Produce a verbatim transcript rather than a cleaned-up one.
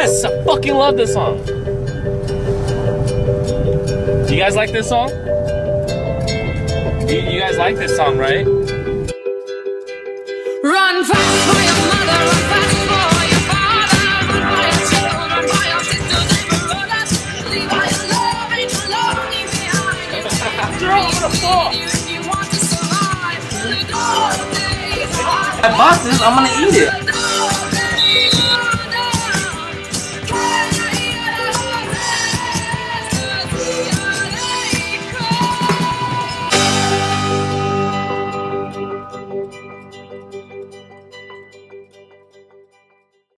Yes, I fucking love this song. Do you guys like this song? You, you guys like this song, right? Run fast for your mother, run fast for your father, run for your children, run for your sisters and brothers. Leave all your love and your longing behind. You're all gonna fall. If you want to survive, the days. I bought this, I'm gonna eat it.